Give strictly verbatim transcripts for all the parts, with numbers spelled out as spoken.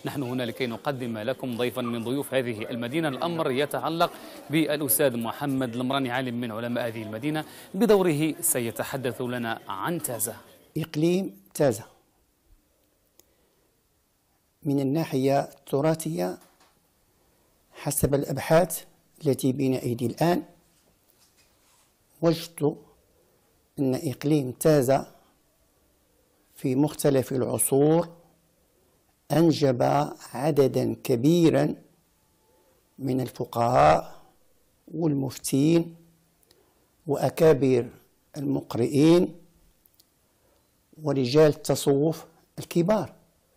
نحن هنا لكي نقدم لكم ضيفا من ضيوف هذه المدينة. الأمر يتعلق بالأستاذ محمد المراني، عالم من علماء هذه المدينة، بدوره سيتحدث لنا عن تازة. إقليم تازة من الناحية التراثية حسب الأبحاث التي بين أيدي الآن، وجدت أن إقليم تازة في مختلف العصور أنجب عددا كبيرا من الفقهاء والمفتين وأكابر المقرئين ورجال التصوف الكبار،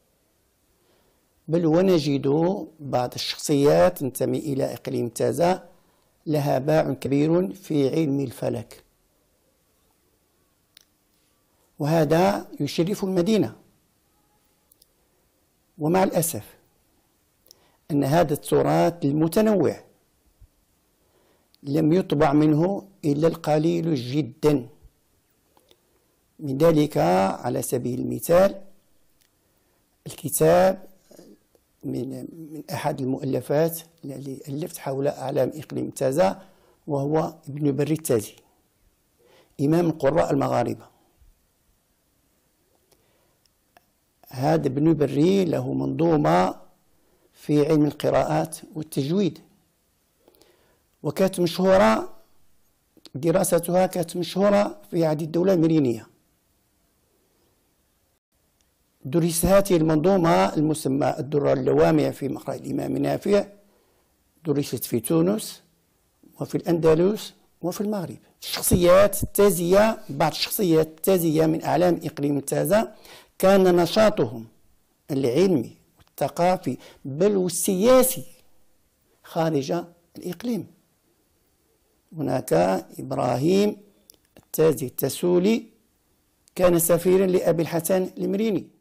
بل ونجد بعض الشخصيات تنتمي إلى إقليم تازة لها باع كبير في علم الفلك، وهذا يشرف المدينة. ومع الأسف أن هذا التراث المتنوع لم يطبع منه إلا القليل جدا. من ذلك على سبيل المثال الكتاب من من أحد المؤلفات الذي ألفت حول أعلام إقليم تازة، وهو ابن بري التازي إمام القراء المغاربة. هذا ابن بري له منظومة في علم القراءات والتجويد، وكانت مشهورة دراستها كانت مشهورة في عهد الدولة المرينية. درس هذه المنظومة المسمى الدرر اللوامع في مقرأ الإمام نافع، درست في تونس وفي الأندلس وفي المغرب. الشخصيات التازية، بعض الشخصيات التازية من أعلام إقليم تازة كان نشاطهم العلمي والثقافي بل والسياسي خارج الإقليم. هناك إبراهيم التازي التسولي كان سفيرا لأبي الحسن المريني،